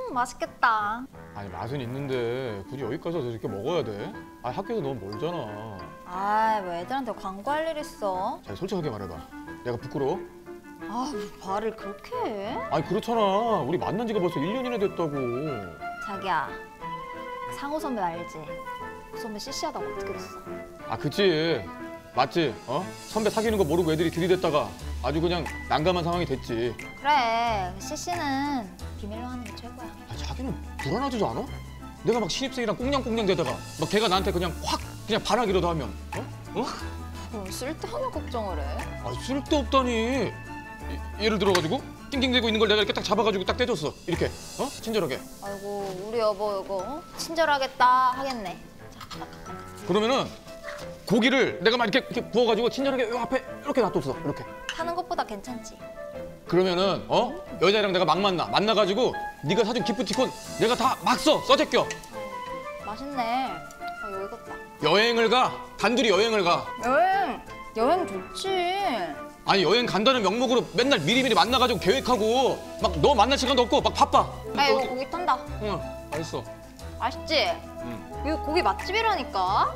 맛있겠다. 아니 맛은 있는데 굳이 여기까지 와서 이렇게 먹어야 돼? 아 학교에서 너무 멀잖아. 아, 왜 애들한테 광고할 일 있어? 자 솔직하게 말해봐. 내가 부끄러워? 아, 말을 그렇게 해? 아니 그렇잖아. 우리 만난 지가 벌써 1년이나 됐다고. 자기야, 상호 선배 알지? 그 선배 CC하다가 어떻게 됐어? 아 그치. 맞지? 어? 선배 사귀는 거 모르고 애들이 들이댔다가 아주 그냥 난감한 상황이 됐지. 그래, CC는 비밀로 하는 게 최고야. 아, 자기는 불안하지도 않아? 내가 막 신입생이랑 꽁냥꽁냥 대다가 막 걔가 나한테 그냥 확 그냥 반하기라도 하면 어? 뭘 쓸데없는 걱정을 해? 아 쓸데없다니. 예를 들어가지고 낑낑대고 있는 걸 내가 이렇게 딱 잡아가지고 딱 떼줬어. 이렇게 어? 친절하게. 아이고, 우리 여보 이거 친절하겠다 하겠네. 자, 그러면은 고기를 내가 막 이렇게 부어가지고 친절하게 요 앞에 이렇게 놔뒀어. 이렇게. 하는 것보다 괜찮지? 그러면은 여자랑 내가 막 만나가지고 네가 사준 기프티콘 내가 다 막 써제껴. 맛있네. 아, 여기 있다. 여행을 가. 단둘이 여행을 가. 여행 좋지. 아니 여행 간다는 명목으로 맨날 미리미리 만나가지고 계획하고 막 너 만날 시간도 없고 막 바빠. 아, 이거 고기 탄다. 응, 맛있어. 맛있지? 응. 이거 고기 맛집이라니까.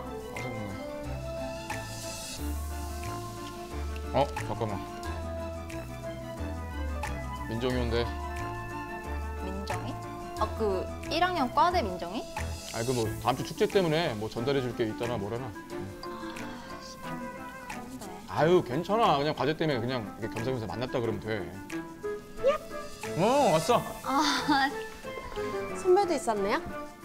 잠깐만. 민정이 온대. 민정이? 아, 그 1학년 과대 민정이? 아니 그 뭐 다음 주 축제 때문에 뭐 전달해 줄 게 있다나 뭐라나. 그런데. 아유 괜찮아. 그냥 과제 때문에 그냥 이렇게 겸사겸사 만났다 그러면 돼. 왔어. 아, 선배도 있었네요?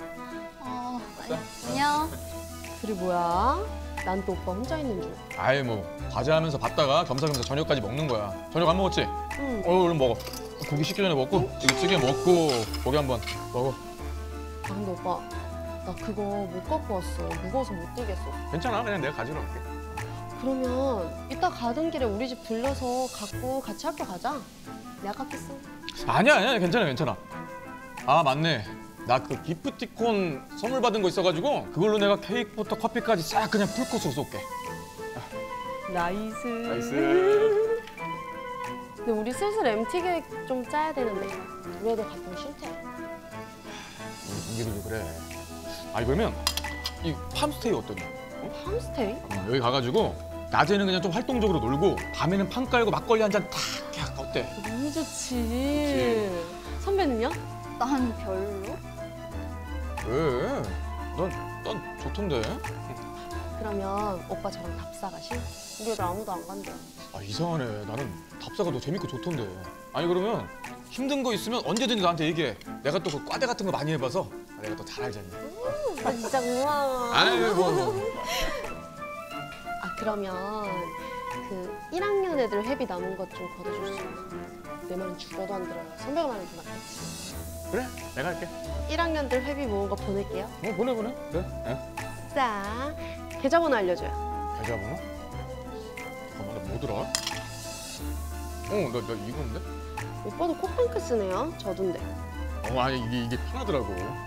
안녕. 둘이 뭐야? 난 또 오빠 혼자 있는 줄. 아이 뭐 과제하면서 봤다가 겸사겸사 저녁까지 먹는 거야. 저녁 안 먹었지? 응. 얼른 먹어. 고기 식기 전에 먹고 이거 찌개 먹고 고기 한번 먹어. 아 근데 오빠 나 그거 못 갖고 왔어. 무거워서 못 들겠어. 괜찮아. 그냥 내가 가지러 갈게. 그러면 이따 가던 길에 우리 집 들려서 갖고 같이 학교 가자. 내가 깎겠어. 아니야 괜찮아. 아 맞네. 나 그 기프티콘 선물 받은 거 있어가지고 그걸로 내가 케이크부터 커피까지 싹 그냥 풀코스로 쏠게. 나이스. 근데 우리 슬슬 MT 계획 좀 짜야 되는데 우리 애들 갔던 싫대. 우리 동기들도 그래. 아니 그러면 이 팜스테이 어떠냐? 팜스테이? 여기 가가지고 낮에는 그냥 좀 활동적으로 놀고 밤에는 판 깔고 막걸리 한 잔 탁 어때? 너무 좋지. 선배는요? 난 별로. 왜? 난 좋던데. 그러면 오빠 저랑 답사 가실? 우리 애들 아무도 안 간대요. 아 이상하네. 나는 답사가 더 재밌고 좋던데. 아니 그러면 힘든 거 있으면 언제든지 나한테 얘기해. 내가 또 그 과대 같은 거 많이 해봐서 내가 또 잘 알잖니. 나 진짜 고마워. 아유 뭐. 아 그러면 그 1학년 애들 회비 남은 것 좀 걷어줄 수 있나? 내 말은 죽어도 안 들어요. 선배가 말하면 좀 알겠지. 그래 내가 할게. 1학년들 회비 모은 거 보낼게요. 보내. 그래. 자, 계좌번호 알려줘요. 계좌번호? 잠깐만 나 뭐더라? 나 이건데? 오빠도 콕뱅크 쓰네요. 저도인데. 아니 이게 편하더라고.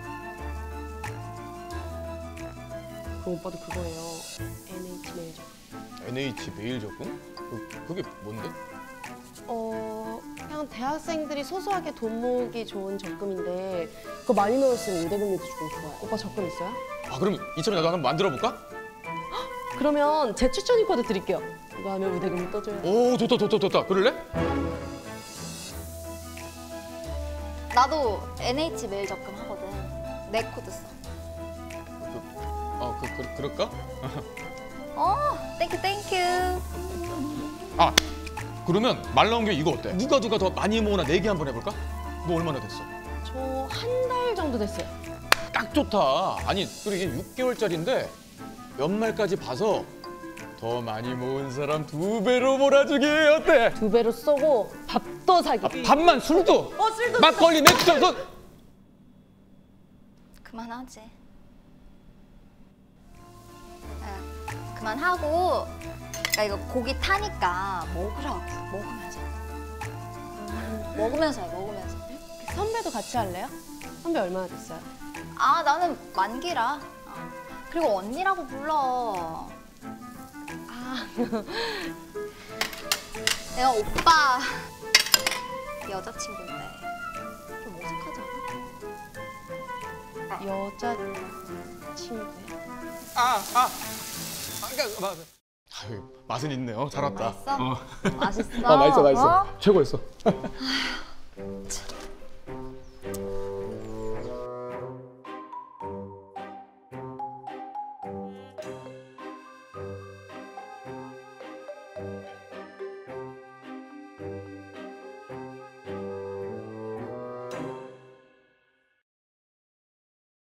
그럼 오빠도 그거예요. NH 매니저. NH 메일 적금? 그게 뭔데? 그냥 대학생들이 소소하게 돈 모으기 좋은 적금인데 그거 많이 넣었으면 우대금리도 주고 좋아요. 오빠 적금 있어요? 아 그럼 이참에 나도 한번 만들어 볼까? 그러면 제 추천이 코드 드릴게요. 이거 하면 우대금리 떠줘요. 오 좋다. 그럴래? 나도 NH 메일 적금 하거든. 내 코드 써. 그럴까? 땡큐. 아 그러면 말 나온 게 이거 어때? 누가 더 많이 모으나 내기 한번 해볼까? 너 얼마나 됐어? 저 한 달 정도 됐어요. 딱 좋다. 아니 그리고 이게 6개월짜리인데 연말까지 봐서 더 많이 모은 사람 2배로 몰아주기 어때? 2배로 쏘고 밥도 사기. 밥만 술도 술도 막걸리 맥주 그만하지. 그만하고. 야 이거 고기 타니까 먹으라고. 먹으면서 해. 선배도 같이 할래요? 선배 얼마나 됐어요? 아 나는 만기라. 그리고 언니라고 불러. 내가 오빠 여자친구인데 좀 어색하지 않아? 여자 친구야? 그러니까 아유, 맛은 있네요. 잘 왔다. 맛있어? 맛있어? 맛있어. 어? 최고였어. 참.